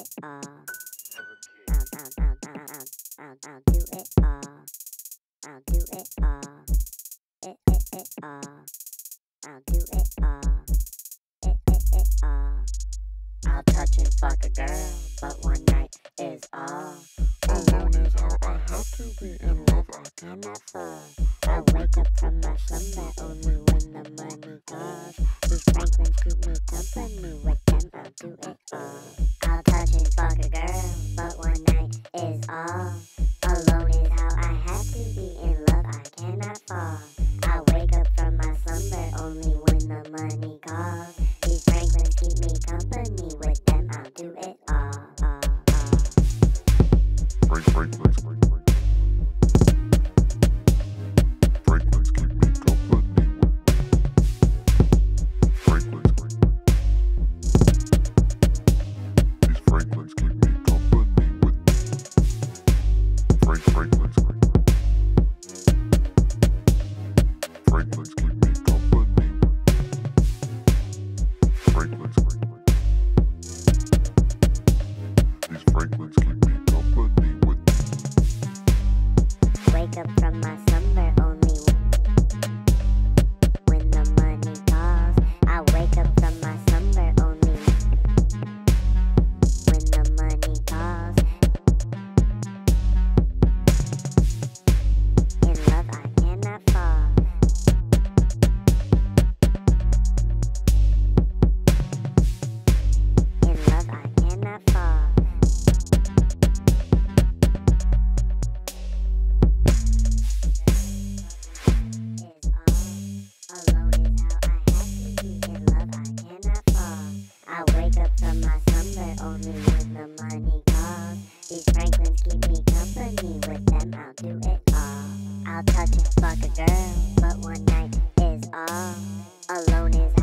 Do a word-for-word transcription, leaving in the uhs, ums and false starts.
it all. I'll, I'll, I'll, I'll, I'll, I'll do it all. I'll do it all. It, it, it all. I'll do it all. It, it, it all. I'll touch and fuck a girl, but one night is all. Alone is how I have to be. In love I cannot fall. I wake up from my slumber only when the money calls. These Franklins keep me company, with them I'll do it all. I'll touch and fuck a girl, but one night is all. Alone is how I have to be. In love I cannot fall. I wake up from my slumber only when the money calls. These Franklins keep me company, with them I'll do it all. all, all. Frank, Franklin's, Frank, Frank. Franklin's keep me company. Franklin's, Frank, Frank. These Franklins keep me company with Frank, Franklin's, Frank, Frank. Franklin's keep me company. Franklin's, Frank, Frank. These Franklins keep me company with Wake up from my slumber only when the money calls. I wake up from my slumber only when the money calls. In love I cannot fall. In love I cannot fall. Alone is how I have to be. In love I cannot fall. I wake up from my slumber only when the money calls. These Franklins keep me company, with them I'll do it all. I'll touch and fuck a girl, but one night is all. Alone is